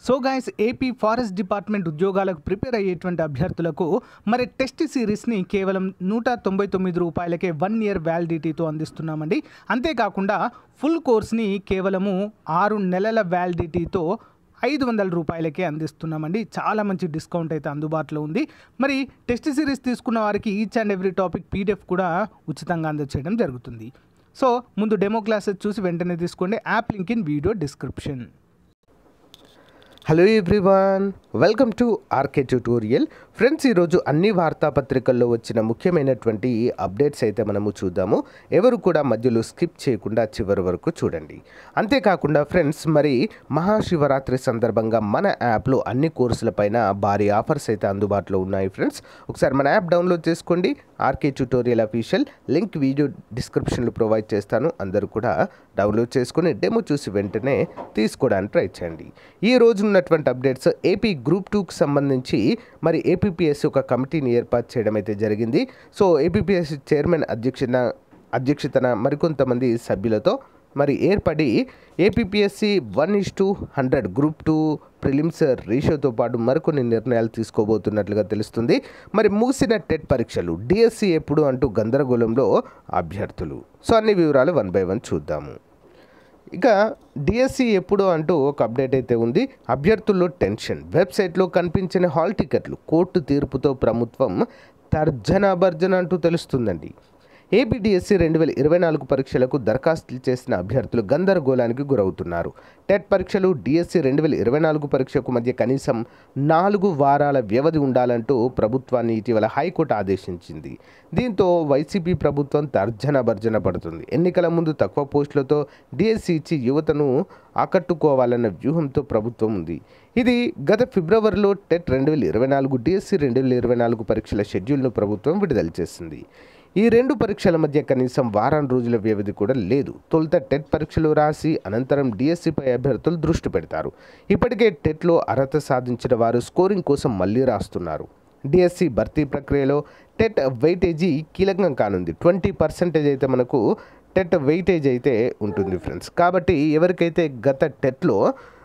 So guys AP forest department ఉద్యోగాలకు prepare అయ్యేటువంటి అభ్యర్థులకు మరి టెస్ట్ సిరీస్ని కేవలం రూ. 199కే 1 ఇయర్ వ్యాలిడిటీతో అందిస్తున్నామండి. అంతేకాకుండా ఫుల్ కోర్స్ని కేవలము 6 నెలల వ్యాలిడిటీతో రూ. 500కే అందిస్తున్నామండి. చాలా మంచి డిస్కౌంట్ అయితే అందుబాటులో ఉంది. మరి టెస్ట్ సిరీస్ తీసుకున్న వారికి each and every topic PDF కూడా ఉచితంగా అందజేయడం జరుగుతుంది. సో ముందు డెమో క్లాసెస్ చూసి వెంటనే తీసుకోండి. App link in video description. Hello everyone, welcome to RK tutorial. Friends, ఈరోజు అన్ని వార్తాపత్రికల్లో వచ్చిన ముఖ్యమైనటువంటి అప్డేట్స్ అయితే మనము చూద్దాము. ఎవరు కూడా మధ్యలో స్కిప్ చేయకుండా చివరి వరకు చూడండి. అంతేకాకుండా ఫ్రెండ్స్, మరి మహాశివరాత్రి సందర్భంగా మన యాప్లో అన్ని కోర్సులపైన భారీ ఆఫర్స్ అయితే అందుబాటులో ఉన్నాయి. ఫ్రెండ్స్, ఒకసారి మన యాప్ డౌన్లోడ్ చేసుకోండి. RK tutorial official link video డిస్క్రిప్షన్లో ప్రొవైడ్ చేస్తాను. అందరూ కూడా డౌన్లోడ్ చేసుకుని డెమో చూసి వెంటనే తీసుకోవడానికి ట్రై చేయండి. ఈ రోజు ఉన్నటువంటి అప్డేట్స్ ఏపీ గ్రూప్ 2కి సంబంధించి మరి ఏపీపీఎస్సీ ఒక కమిటీని ఏర్పాటు చేయడం అయితే జరిగింది. సో ఏపీపీఎస్సీ చైర్మన్ అధ్యక్షతన మరికొంతమంది సభ్యులతో మరి ఏర్పడి ఏపీపీఎస్సీ 1:100 గ్రూప్ 2 ప్రిలిమ్స్ రేషియోతో పాటు మరికొన్ని నిర్ణయాలు తీసుకోబోతున్నట్లుగా తెలుస్తుంది. మరి ముగిసిన టెట్ పరీక్షలు డిఎస్సి ఎప్పుడు అంటూ గందరగోళంలో అభ్యర్థులు. సో అన్ని వివరాలు 1 by 1 చూద్దాము. ఇక డిఎస్సి ఎప్పుడు అంటూ ఒక అప్డేట్ అయితే ఉంది. అభ్యర్థుల్లో టెన్షన్, వెబ్సైట్లో కనిపించిన హాల్ టికెట్లు, కోర్టు తీర్పుతో ప్రభుత్వం తర్జన భర్జన అంటూ తెలుస్తుందండి. ఏపీ డిఎస్సి 2024 పరీక్షలకు దరఖాస్తులు చేసిన అభ్యర్థులు గందరగోళానికి గురవుతున్నారు. టెట్ పరీక్షలు డిఎస్సి 2024 పరీక్షకు మధ్య కనీసం 4 వారాల వ్యవధి ఉండాలంటూ ప్రభుత్వాన్ని ఇటీవల హైకోర్టు ఆదేశించింది. దీంతో వైసీపీ ప్రభుత్వం తర్జన భర్జన పడుతుంది. ఎన్నికల ముందు తక్కువ పోస్టులతో డిఎస్సి ఇచ్చి యువతను ఆకట్టుకోవాలన్న వ్యూహంతో ప్రభుత్వం ఉంది. ఇది గత ఫిబ్రవరిలో టెట్ 2024 డిఎస్సి 2024 పరీక్షల షెడ్యూల్ను ప్రభుత్వం విడుదల చేసింది. ఈ 2 పరీక్షల మధ్య కనీసం వారం రోజుల వ్యవధి కూడా లేదు. తొలుత టెట్ పరీక్షలు రాసి అనంతరం డిఎస్సిపై అభ్యర్థులు దృష్టి పెడతారు. ఇప్పటికే టెట్లో అర్హత సాధించిన వారు స్కోరింగ్ కోసం మళ్ళీ రాస్తున్నారు. డిఎస్సి భర్తీ ప్రక్రియలో టెట్ వెయిటేజీ కీలకం కానుంది. 20% అయితే మనకు టెట్ వెయిటేజ్ అయితే ఉంటుంది ఫ్రెండ్స్. కాబట్టి ఎవరికైతే గత టెట్లో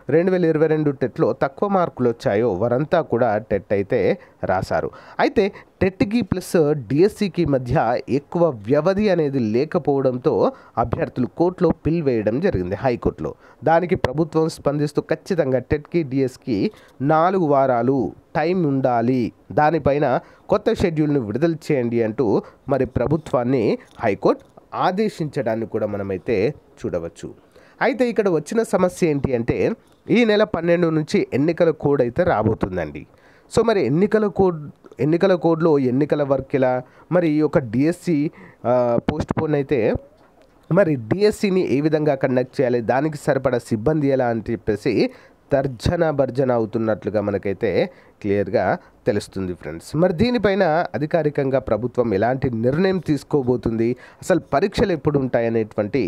2022 టెట్లో తక్కువ మార్కులు వచ్చాయో వారంతా కూడా టెట్ అయితే రాశారు. అయితే టెట్కి ప్లస్ డిఎస్సికి మధ్య ఎక్కువ వ్యవధి అనేది లేకపోవడంతో అభ్యర్థులు కోర్టులో పిల్ వేయడం జరిగింది, హైకోర్టులో. దానికి ప్రభుత్వం స్పందిస్తూ ఖచ్చితంగా టెట్కి డిఎస్కి 4 వారాలు టైం ఉండాలి, దానిపైన కొత్త షెడ్యూల్ను విడుదల చేయండి అంటూ మరి ప్రభుత్వాన్ని హైకోర్టు ఆదేశించడాన్ని కూడా మనమైతే చూడవచ్చు. అయితే ఇక్కడ వచ్చిన సమస్య ఏంటి అంటే ఈ నెల 12 నుంచి ఎన్నికల కోడ్ అయితే రాబోతుందండి. సో మరి ఎన్నికల కోడ్లో ఎన్నికల వర్క్ ఇలా మరి ఈ యొక్క డిఎస్సి పోస్ట్ పోన్ అయితే మరి డిఎస్సిని ఏ విధంగా కండక్ట్ చేయాలి, దానికి సరిపడా సిబ్బంది ఎలా అని చెప్పేసి తర్జన భర్జన అవుతున్నట్లుగా మనకైతే క్లియర్గా తెలుస్తుంది ఫ్రెండ్స్. మరి దీనిపైన అధికారికంగా ప్రభుత్వం ఎలాంటి నిర్ణయం తీసుకోబోతుంది, అసలు పరీక్షలు ఎప్పుడు ఉంటాయనేటువంటి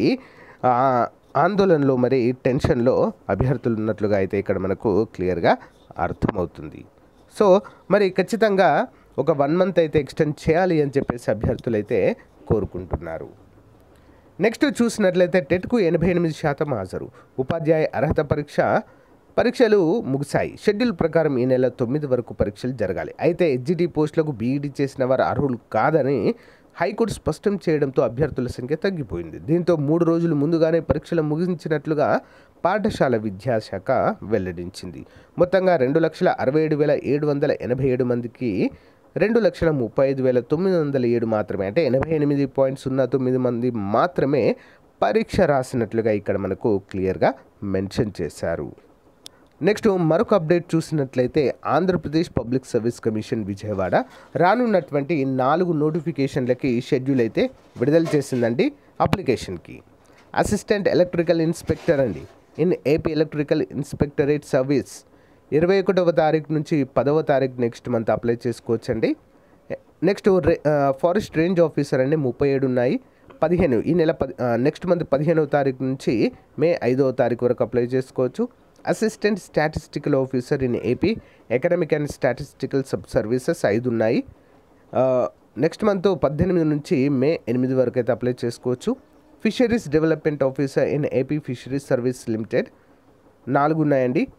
ఆందోళనలో మరి టెన్షన్లో అభ్యర్థులు ఉన్నట్లుగా అయితే ఇక్కడ మనకు క్లియర్గా అర్థమవుతుంది. సో మరి ఖచ్చితంగా ఒక 1 month అయితే ఎక్స్టెండ్ చేయాలి అని చెప్పేసి అభ్యర్థులు అయితే కోరుకుంటున్నారు. నెక్స్ట్ చూసినట్లయితే టెట్కు 88% హాజరు. ఉపాధ్యాయ అర్హత పరీక్షలు ముగిశాయి. షెడ్యూల్ ప్రకారం ఈ నెల 9 వరకు పరీక్షలు జరగాలి. అయితే హెచ్జిటి పోస్టులకు బీఈడీ చేసిన వారు అర్హులు కాదని హైకోర్టు స్పష్టం చేయడంతో అభ్యర్థుల సంఖ్య తగ్గిపోయింది. దీంతో 3 రోజులు ముందుగానే పరీక్షలు ముగించినట్లుగా పాఠశాల విద్యాశాఖ వెల్లడించింది. మొత్తంగా 2,67,787 మందికి 2,35,907 మాత్రమే, అంటే 88.09 మంది మాత్రమే పరీక్ష రాసినట్లుగా ఇక్కడ మనకు క్లియర్గా మెన్షన్ చేశారు. నెక్స్ట్ మరొక అప్డేట్ చూసినట్లయితే Andhra Pradesh public service commission Vijayawada రానున్నటువంటి 4 నోటిఫికేషన్లకి షెడ్యూల్ అయితే విడుదల చేసిందండి. అప్లికేషన్కి అసిస్టెంట్ ఎలక్ట్రికల్ ఇన్స్పెక్టర్ అండి in AP electrical inspectorate service 21వ తారీఖు నుంచి 10వ తారీఖు నెక్స్ట్ మంత్ అప్లై చేసుకోవచ్చండి. నెక్స్ట్ ఫారెస్ట్ రేంజ్ ఆఫీసర్ అండి 37 ఉన్నాయి. 15 ఈ నెల నెక్స్ట్ మంత్ 15వ తారీఖు నుంచి మే 5వ తారీఖు వరకు అప్లై చేసుకోవచ్చు. Assistant statistical officer in AP economic and statistical sub services 5 ఉన్నాయి. నెక్స్ట్ మంత్ 18 నుంచి మే 8 వరకు అయితే అప్లై చేసుకోవచ్చు. Fisheries development officer in AP fisheries service limited 4 ఉన్నాయండి.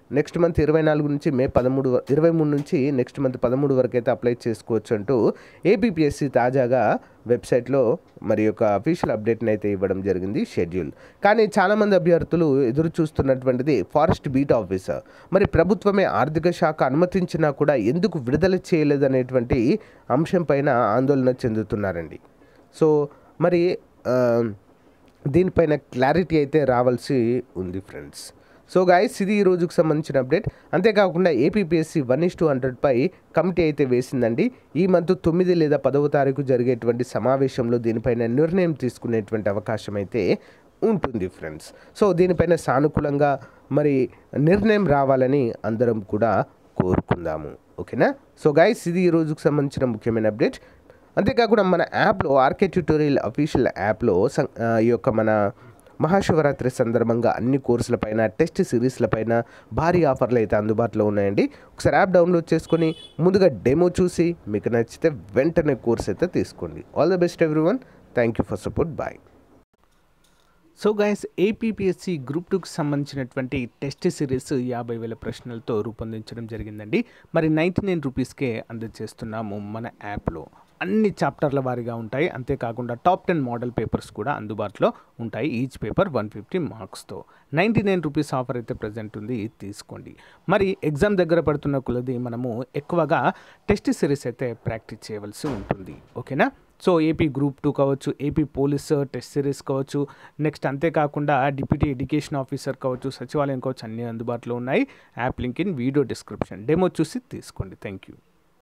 నెక్స్ట్ మంత్ 24 నుంచి మే 23 నుంచి నెక్స్ట్ మంత్ 13 వరకు అయితే అప్లై చేసుకోవచ్చు అంటూ ఏపీపీఎస్సీ తాజాగా వెబ్సైట్లో మరి యొక్క అఫీషియల్ అప్డేట్ని అయితే ఇవ్వడం జరిగింది షెడ్యూల్. కానీ చాలామంది అభ్యర్థులు ఎదురు చూస్తున్నటువంటిది ఫారెస్ట్ బీట్ ఆఫీసర్. మరి ప్రభుత్వమే ఆర్థిక శాఖ అనుమతించినా కూడా ఎందుకు విడుదల చేయలేదనేటువంటి అంశం పైన ఆందోళన చెందుతున్నారండి. సో మరి దీనిపైన క్లారిటీ అయితే రావాల్సి ఉంది ఫ్రెండ్స్. సో గాయస్, ఇది ఈ రోజుకు సంబంధించిన అప్డేట్. అంతేకాకుండా ఏపీపీఎస్సీ 1:100పై కమిటీ అయితే వేసిందండి. ఈ మంత్ 9 లేదా 10వ తారీఖు జరిగేటువంటి సమావేశంలో దీనిపైన నిర్ణయం తీసుకునేటువంటి అవకాశం అయితే ఉంటుంది ఫ్రెండ్స్. సో దీనిపైన సానుకూలంగా మరి నిర్ణయం రావాలని అందరం కూడా కోరుకుందాము. ఓకేనా? సో గాయస్, ఇది ఈ రోజుకు సంబంధించిన ముఖ్యమైన అప్డేట్. అంతేకాకుండా మన యాప్లో ఆర్కే ట్యూటోరియల్ అఫీషియల్ యాప్లో ఈ యొక్క మన మహాశివరాత్రి సందర్భంగా అన్ని కోర్సులపైన టెస్ట్ సిరీస్లపైన భారీ ఆఫర్లు అయితే అందుబాటులో ఉన్నాయండి. ఒకసారి యాప్ డౌన్లోడ్ చేసుకొని ముందుగా డెమో చూసి మీకు నచ్చితే వెంటనే కోర్స్ అయితే తీసుకోండి. All the best everyone. Thank you for support. Bye. So guys, APPSC group 2కి సంబంధించినటువంటి టెస్ట్ సిరీస్ 50,000 ప్రశ్నలతో రూపొందించడం జరిగిందండి. మరి 99 రూపీస్కే అందజేస్తున్నాము మన యాప్లో. అన్ని చాప్టర్ల వారీగా ఉంటాయి. అంతేకాకుండా టాప్ 10 మోడల్ పేపర్స్ కూడా అందుబాటులో ఉంటాయి. ఈచ్ పేపర్ 150 మార్క్స్తో 99 రూపీస్ ఆఫర్ అయితే ప్రజెంట్ ఉంది, తీసుకోండి. మరి ఎగ్జామ్ దగ్గర పడుతున్న కొలది మనము ఎక్కువగా టెస్ట్ సిరీస్ అయితే ప్రాక్టీస్ చేయవలసి ఉంటుంది. ఓకేనా? సో ఏపీ గ్రూప్ 2 కావచ్చు, ఏపీ పోలీస్ టెస్ట్ సిరీస్ కావచ్చు, నెక్స్ట్ అంతేకాకుండా డిప్యూటీ ఎడ్యుకేషన్ ఆఫీసర్ కావచ్చు, సచివాలయం కావచ్చు, అన్నీ అందుబాటులో ఉన్నాయి. App link in video description. Demo చూసి తీసుకోండి. Thank you.